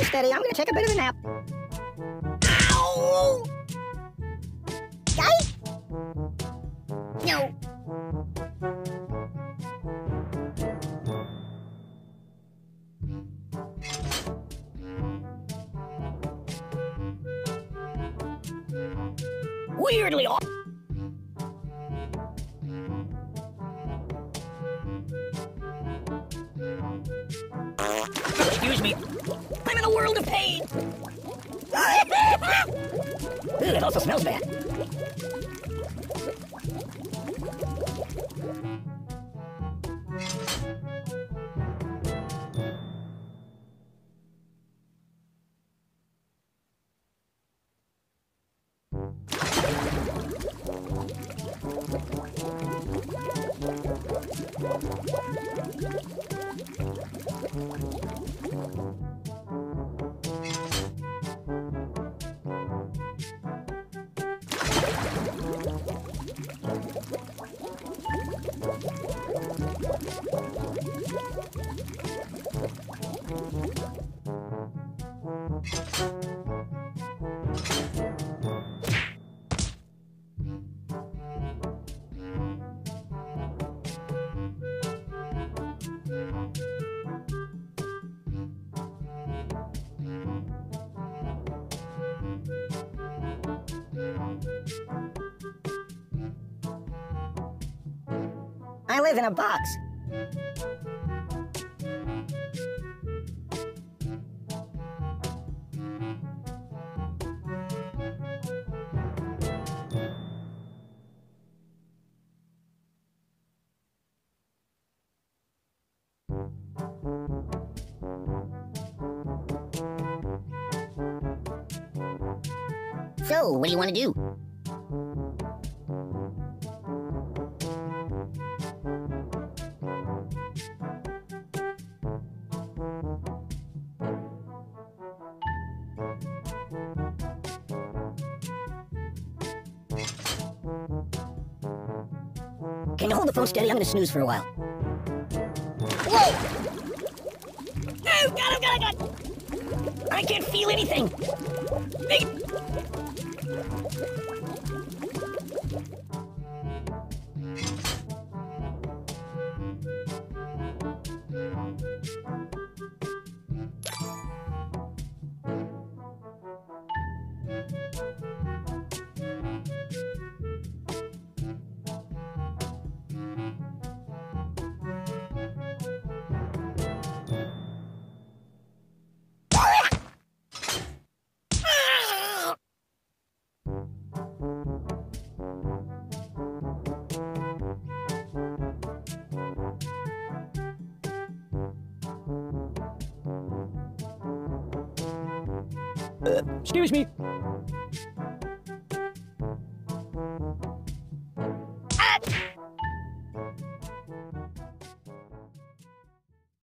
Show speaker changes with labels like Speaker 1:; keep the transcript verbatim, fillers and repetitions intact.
Speaker 1: steady. I'm gonna take a bit of a nap. Ow! Guy? No. Weirdly off. Excuse me. I'm in a world of pain. Ooh, it also smells bad. I live in a box. So, what do you want to do? Can you hold the phone steady? I'm gonna snooze for a while. Whoa! Oh, God, oh, God, oh, God! I can't feel anything! Hey. Uh, excuse me.